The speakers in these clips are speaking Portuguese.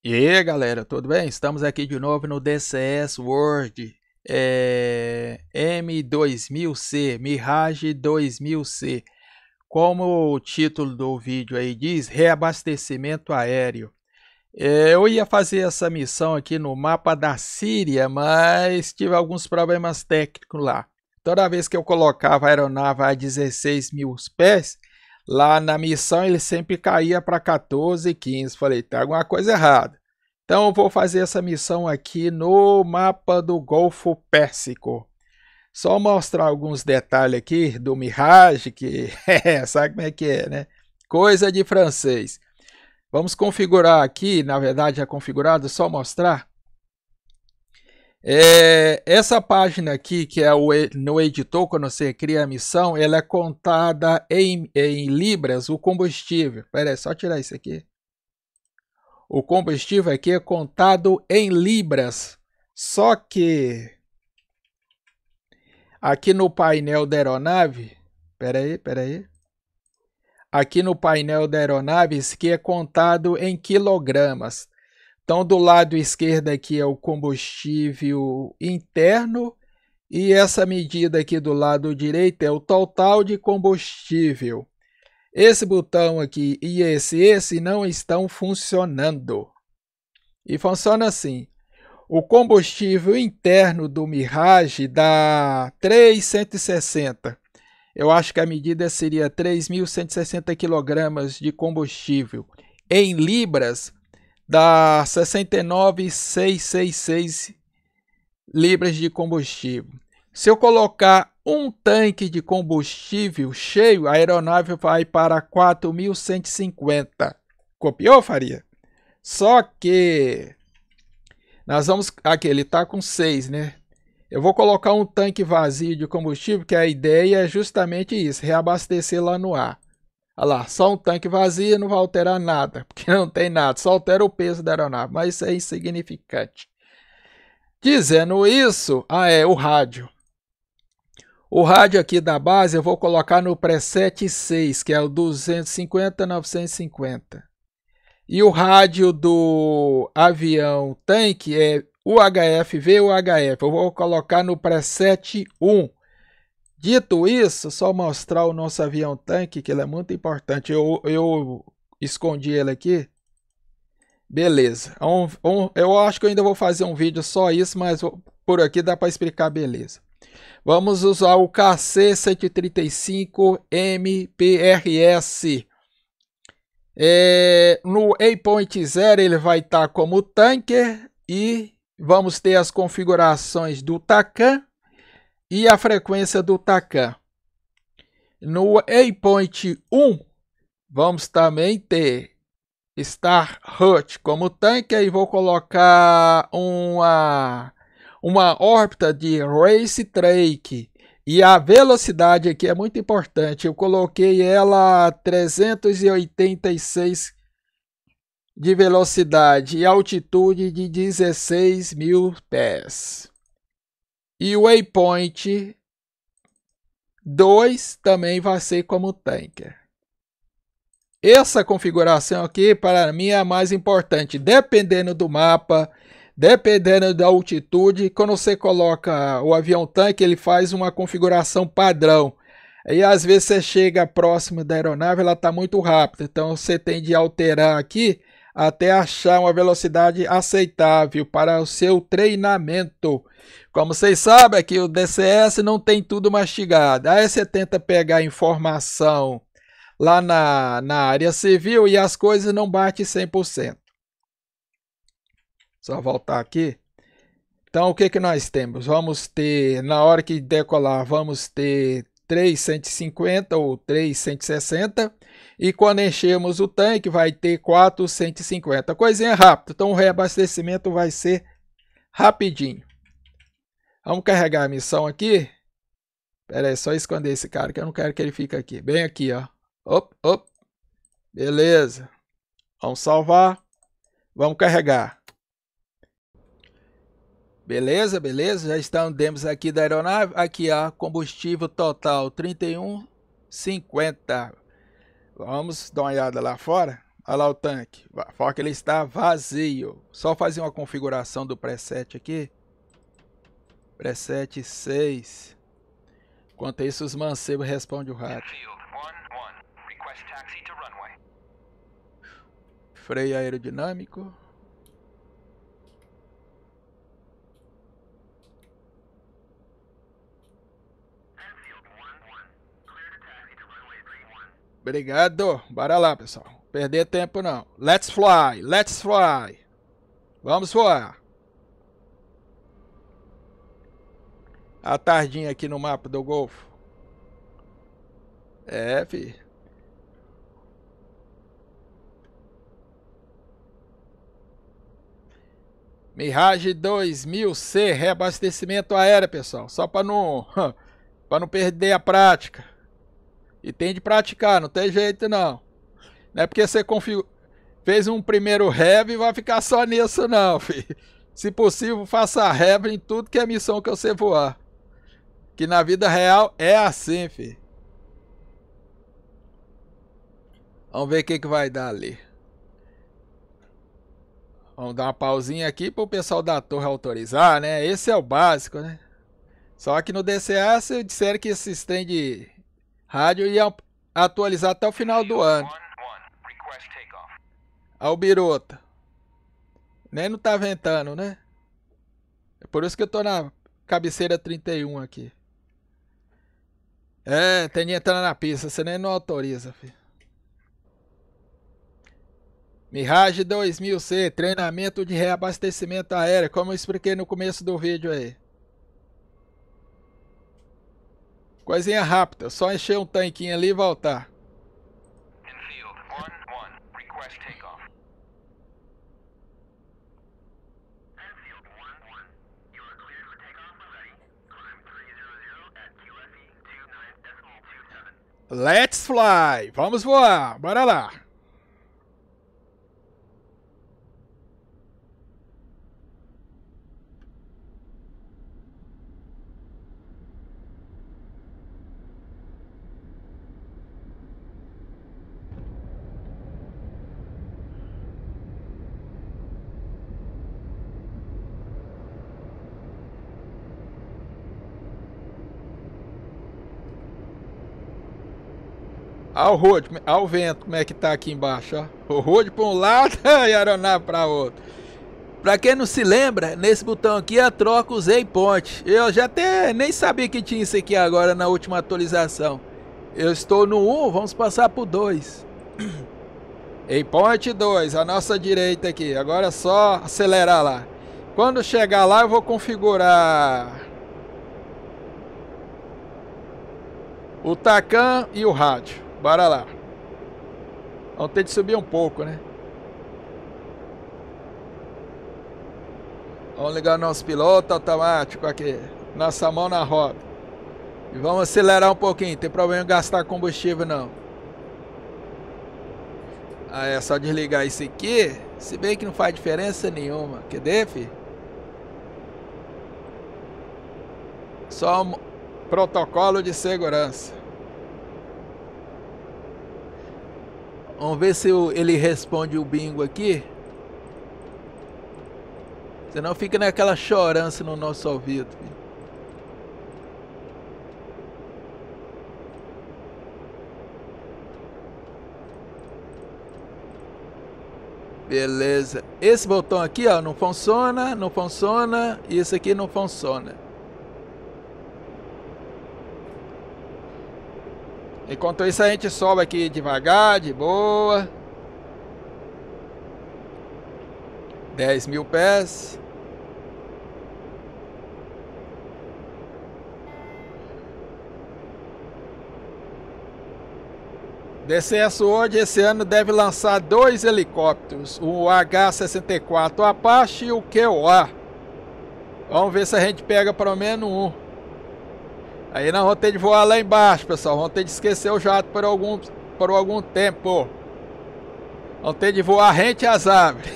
E aí, galera, tudo bem? Estamos aqui de novo no DCS World M2000C, Mirage 2000C. Como o título do vídeo aí diz, reabastecimento aéreo. Eu ia fazer essa missão aqui no mapa da Síria, mas tive alguns problemas técnicos lá. Toda vez que eu colocava a aeronave a 16 mil pés, lá na missão ele sempre caía para 14 e 15. Falei, tá alguma coisa errada. Então eu vou fazer essa missão aqui no mapa do Golfo Pérsico. Só mostrar alguns detalhes aqui do Mirage, que sabe como é que é, né? Coisa de francês. Vamos configurar aqui, na verdade já configurado, só mostrar. Essa página aqui, que é no editor, quando você cria a missão, ela é contada em libras, o combustível. Espera aí, só tirar isso aqui. O combustível aqui é contado em libras. Só que aqui no painel da aeronave, espera aí. Aqui no painel da aeronave, isso aqui é contado em quilogramas. Então, do lado esquerdo aqui é o combustível interno e essa medida aqui do lado direito é o total de combustível. Esse botão aqui e esse não estão funcionando. E funciona assim. O combustível interno do Mirage dá 3.160. Eu acho que a medida seria 3.160 kg de combustível. Em libras, dá 69.666 libras de combustível. Se eu colocar um tanque de combustível cheio, a aeronave vai para 4.150. Copiou, Faria? Só que nós vamos... Aqui, ele está com 6, né? Eu vou colocar um tanque vazio de combustível, que a ideia é justamente isso, reabastecer lá no ar. Olha lá, só um tanque vazio não vai alterar nada, porque não tem nada, só altera o peso da aeronave, mas isso é insignificante. Dizendo isso, o rádio. O rádio aqui da base eu vou colocar no preset 6, que é o 250-950. E o rádio do avião tanque é UHF-VUHF. Eu vou colocar no preset 1. Dito isso, só mostrar o nosso avião tanque, que ele é muito importante. Eu escondi ele aqui. Beleza. Eu acho que eu ainda vou fazer um vídeo só isso, mas por aqui dá para explicar beleza. Vamos usar o KC-135 MPRS. No Waypoint 0 ele vai estar como tanker e vamos ter as configurações do TACAN e a frequência do TACAN. No Waypoint 1 vamos também ter Star Hut como tanque e vou colocar uma órbita de Race Track. E a velocidade aqui é muito importante. Eu coloquei ela a 386 de velocidade e altitude de 16 mil pés. E o Waypoint 2 também vai ser como tanker. Essa configuração aqui para mim é a mais importante. Dependendo do mapa, dependendo da altitude, quando você coloca o avião tanque, ele faz uma configuração padrão. E às vezes você chega próximo da aeronave, ela está muito rápida. Então você tem de alterar aqui até achar uma velocidade aceitável para o seu treinamento. Como vocês sabem, aqui o DCS não tem tudo mastigado. Aí você tenta pegar informação lá na área civil e as coisas não batem 100%. Só voltar aqui. Então, o que nós temos? Vamos ter, na hora que decolar, vamos ter 3.150 ou 3.160. E quando enchermos o tanque, vai ter 4.150. Coisinha rápida. Então, o reabastecimento vai ser rapidinho. Vamos carregar a missão aqui. Espera aí, só esconder esse cara, que eu não quero que ele fique aqui. Bem aqui, ó. Op. Beleza. Vamos salvar. Vamos carregar. Beleza. Já estamos aqui da aeronave. Aqui, ó, combustível total 31,50. Vamos dar uma olhada lá fora. Olha lá o tanque. Fala que ele está vazio. Só fazer uma configuração do preset aqui. Preset 6. Enquanto isso, os mancebos respondem o rádio. Freio aerodinâmico. Obrigado. Bora lá, pessoal. Perder tempo não. Let's fly. Let's fly. Vamos voar. A tardinha aqui no mapa do Golfo. É, fi. Mirage 2000C, reabastecimento aéreo, pessoal. Só para não perder a prática. E tem de praticar, não tem jeito não. Não é porque você fez um primeiro rev e vai ficar só nisso não, filho. Se possível, faça rev em tudo que é missão que você voar. Que na vida real é assim, filho. Vamos ver o que vai dar ali. Vamos dar uma pausinha aqui para o pessoal da torre autorizar, né? Esse é o básico, né? Só que no DCA, se disseram que esse trem de rádio ia atualizar até o final do ano. Olha o birota. Nem não tá ventando, né? É por isso que eu tô na cabeceira 31 aqui. É, tem entrando na pista, você nem não autoriza, filho. Mirage 2000C, treinamento de reabastecimento aéreo, como eu expliquei no começo do vídeo aí. Coisinha rápida, só encher um tanquinho ali e voltar. Let's fly! Vamos voar! Bora lá! Olha o road, olha o vento, como é que tá aqui embaixo, ó. O road para um lado e a aeronave para outro. Pra quem não se lembra, nesse botão aqui é troca os waypoint. Eu já até nem sabia que tinha isso aqui agora na última atualização. Eu estou no 1, vamos passar pro 2. Waypoint 2, a nossa direita aqui. Agora é só acelerar lá. Quando chegar lá eu vou configurar o TACAN e o rádio. Bora lá. Vamos ter de subir um pouco, né? Vamos ligar nosso piloto automático aqui. Nossa mão na roda. E vamos acelerar um pouquinho. Não tem problema em gastar combustível, não. Ah, é só desligar isso aqui. Se bem que não faz diferença nenhuma. Cadê, filho? Só um protocolo de segurança. Vamos ver se ele responde o bingo aqui. Senão fica naquela chorança no nosso ouvido. Beleza. Esse botão aqui, ó, não funciona, não funciona. E esse aqui não funciona. Enquanto isso a gente sobe aqui devagar, de boa. 10.000 pés. DCS World esse ano deve lançar 2 helicópteros, o H-64 Apache e o QOA. Vamos ver se a gente pega pelo menos um. Aí nós vamos ter de voar lá embaixo, pessoal. Vamos ter de esquecer o jato por algum tempo. Vamos ter de voar rente às árvores.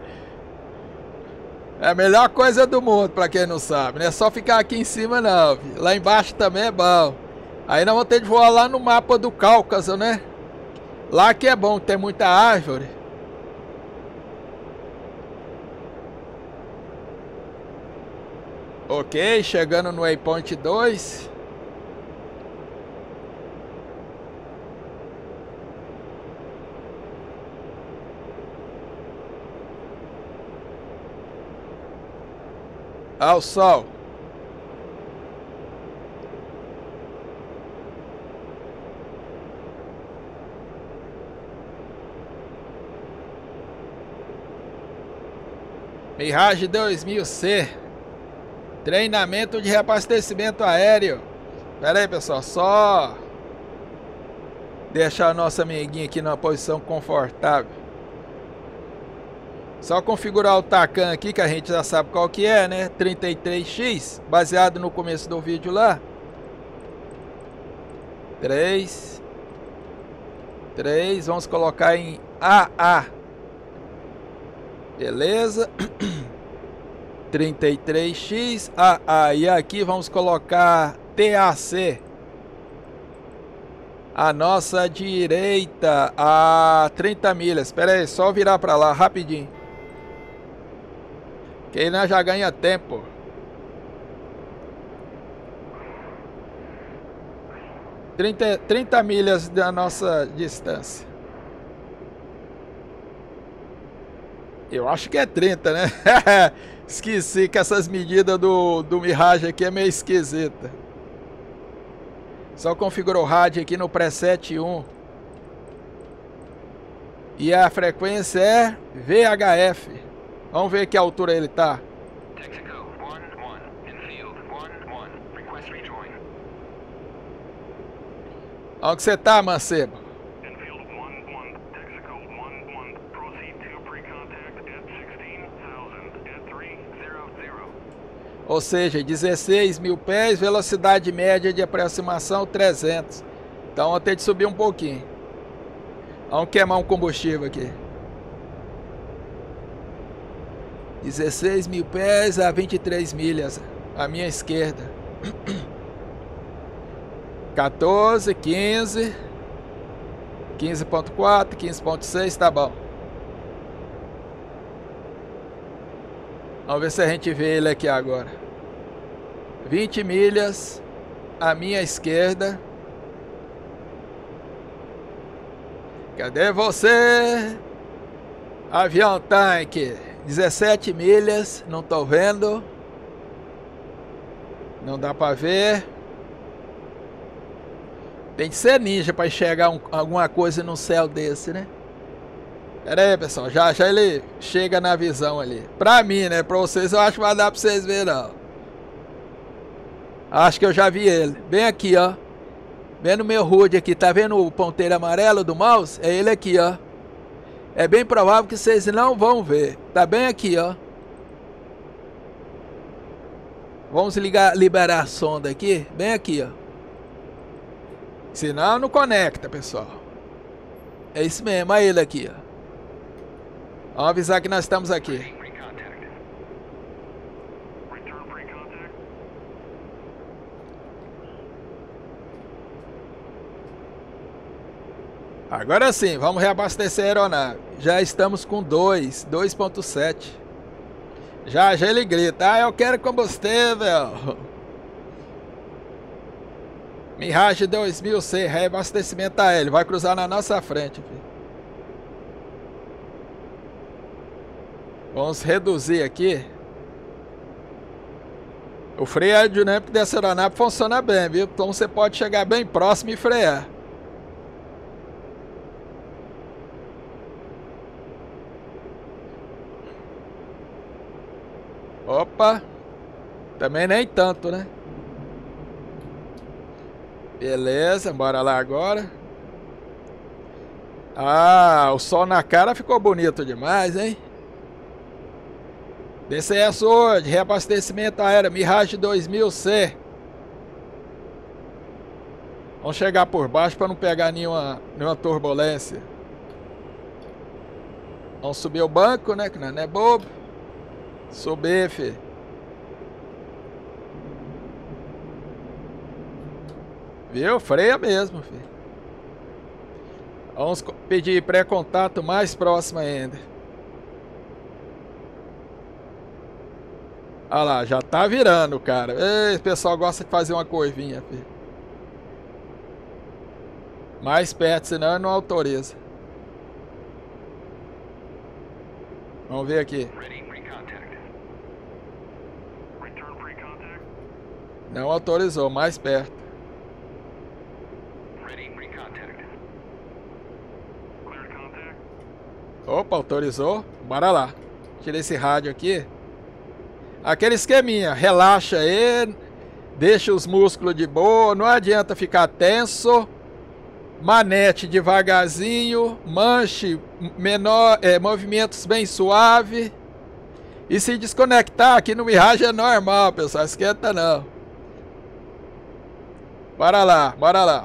É a melhor coisa do mundo, pra quem não sabe. Não é só ficar aqui em cima, não. Lá embaixo também é bom. Aí nós vamos ter de voar lá no mapa do Cáucaso, né? Lá que é bom, tem muita árvore. Ok, chegando no Waypoint 2. Ao sol. Mirage 2000C. Treinamento de reabastecimento aéreo. Pera aí, pessoal, só deixar a nossa amiguinha aqui numa posição confortável. Só configurar o Tacan aqui, que a gente já sabe qual que é, né? 33X, baseado no começo do vídeo lá. 3. Vamos colocar em AA. Beleza. 33X, AA. E aqui vamos colocar TAC. A nossa direita, a 30 milhas. Espera aí, só virar para lá rapidinho. Que aí nós já ganha tempo. Trinta milhas da nossa distância. Eu acho que é 30, né? Esqueci que essas medidas do Mirage aqui é meio esquisita. Só configurou o rádio aqui no preset 1. E a frequência é VHF. Vamos ver que altura ele tá. Onde você tá, mancebo? Ou seja, 16 mil pés, velocidade média de aproximação 300. Então vou ter de subir um pouquinho. Vamos queimar um combustível aqui. 16 mil pés a 23 milhas à minha esquerda. 14, 15, 15.4, 15.6, tá bom. Vamos ver se a gente vê ele aqui agora. 20 milhas à minha esquerda. Cadê você? Avião tanque. 17 milhas, não tô vendo. Não dá pra ver. Tem que ser ninja pra enxergar alguma coisa no céu desse, né? Pera aí, pessoal, já ele chega na visão ali. Pra mim, né? Pra vocês eu acho que vai dar pra vocês verem, não. Acho que eu já vi ele. Bem aqui, ó. Bem no meu HUD aqui, tá vendo o ponteiro amarelo do mouse? É ele aqui, ó. É bem provável que vocês não vão ver. Tá bem aqui, ó. Vamos liberar a sonda aqui. Bem aqui, ó. Senão não conecta, pessoal. É isso mesmo, olha ele aqui, ó. Vamos avisar que nós estamos aqui. Agora sim, vamos reabastecer a aeronave. Já estamos com 2.7. Já ele grita, eu quero combustível. Mirage 2000C, reabastecimento aéreo. Vai cruzar na nossa frente, filho. Vamos reduzir aqui. O freio aerodinâmico dessa aeronave funciona bem, viu? Então você pode chegar bem próximo e frear. Opa! Também nem tanto, né? Beleza, bora lá agora. Ah, o sol na cara ficou bonito demais, hein? DCS hoje, reabastecimento aéreo, Mirage 2000C. Vamos chegar por baixo para não pegar nenhuma turbulência. Vamos subir o banco, né? Que não é bobo. Subir, filho. Viu? Freia mesmo, filho. Vamos pedir pré-contato mais próximo ainda. Olha lá, já tá virando, cara. Ei, o pessoal gosta de fazer uma curvinha, filho. Mais perto, senão não autoriza. Vamos ver aqui. Não autorizou, mais perto. Opa, autorizou. Bora lá. Tira esse rádio aqui. Aquele esqueminha. Relaxa aí. Deixa os músculos de boa. Não adianta ficar tenso. Manete devagarzinho. Manche menor. Movimentos bem suave. E se desconectar aqui no Mirage é normal, pessoal. Esquenta não. Bora lá, bora lá.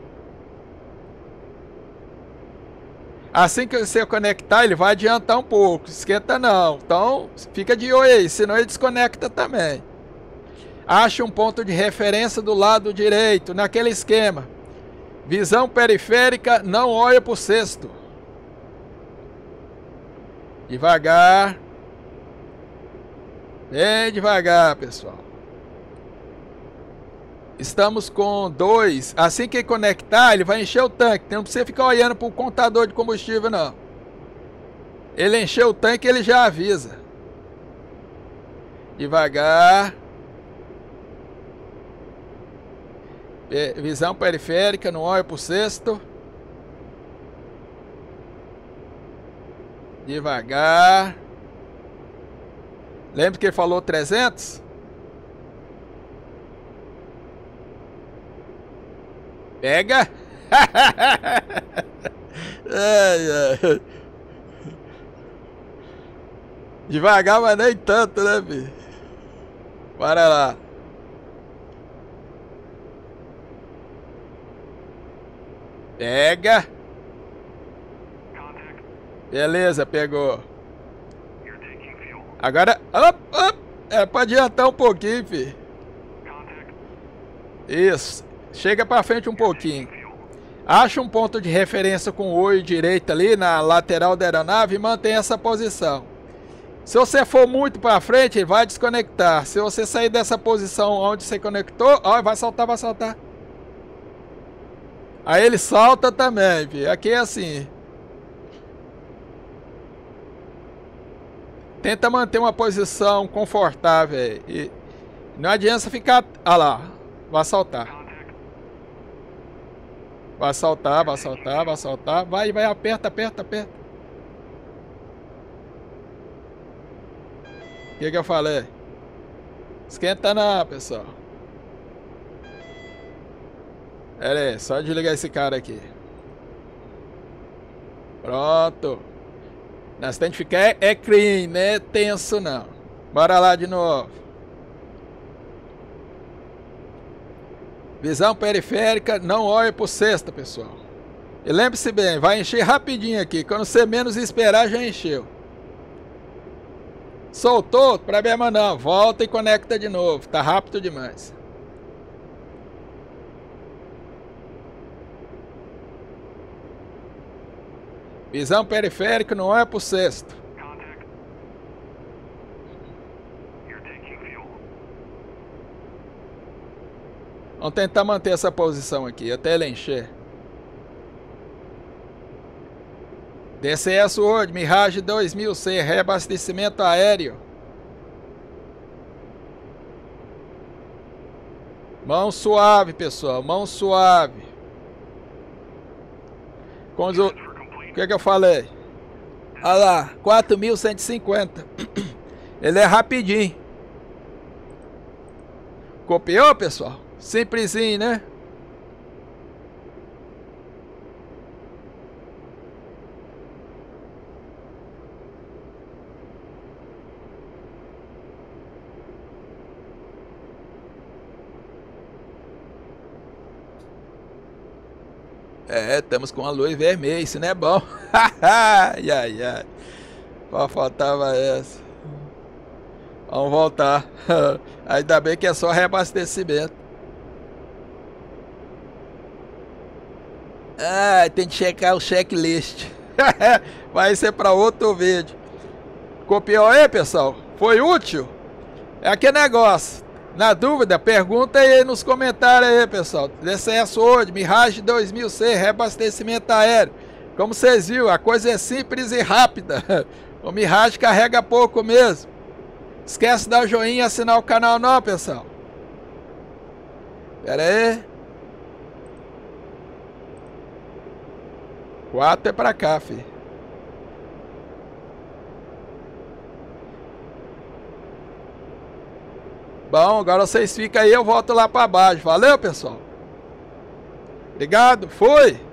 Assim que você conectar, ele vai adiantar um pouco. Esquenta não. Então, fica de olho aí, senão ele desconecta também. Acha um ponto de referência do lado direito, naquele esquema. Visão periférica, não olha para o cesto. Devagar. Bem devagar, pessoal. Estamos com 2. Assim que ele conectar, ele vai encher o tanque. Não precisa ficar olhando para o contador de combustível, não. Ele encheu o tanque, ele já avisa. Devagar. Visão periférica, não olha para o cesto. Devagar. Lembra que ele falou 300? Pega! Devagar, mas nem tanto, né, filho? Bora lá. Pega. Beleza, pegou. Agora, pode adiantar um pouquinho, filho. Isso. Chega pra frente um pouquinho. Acha um ponto de referência com o olho direito ali na lateral da aeronave e mantém essa posição. Se você for muito pra frente, ele vai desconectar. Se você sair dessa posição onde você conectou, ó, vai saltar, vai saltar. Aí ele salta também, filho. Aqui é assim. Tenta manter uma posição confortável aí. E não adianta ficar... Olha lá. Vai saltar. Vai saltar, vai saltar, vai saltar. Vai, vai, aperta, aperta, aperta. O que eu falei? Esquenta não, pessoal. Pera aí, só desligar esse cara aqui. Pronto. Nós temos que ficar clean, né? Tenso não. Bora lá de novo. Visão periférica, não olhe pro cesto, pessoal. E lembre-se bem, vai encher rapidinho aqui. Quando você menos esperar, já encheu. Soltou? Problema não. Volta e conecta de novo. Tá rápido demais. Visão periférica, não olha pro cesto. Vamos tentar manter essa posição aqui, até ele encher. DCS World, Mirage 2000C, reabastecimento aéreo. Mão suave, pessoal, mão suave. O que eu falei? Olha lá, 4.150. Ele é rapidinho. Copiou, pessoal? Simplesinho, né? Estamos com a luz vermelha, isso não é bom. Ai, ai, ai. Só faltava essa. Vamos voltar. Ainda bem que é só reabastecimento. Ah, tem que checar o checklist. Vai ser para outro vídeo. Copiou aí, pessoal? Foi útil? É aquele negócio. Na dúvida, pergunta aí nos comentários aí, pessoal. DCS World, Mirage 2000C, reabastecimento aéreo. Como vocês viram, a coisa é simples e rápida. O Mirage carrega pouco mesmo. Esquece de dar joinha e assinar o canal não, pessoal. Pera aí. 4 é pra cá, filho. Bom, agora vocês ficam aí, eu volto lá pra baixo. Valeu, pessoal. Obrigado, fui.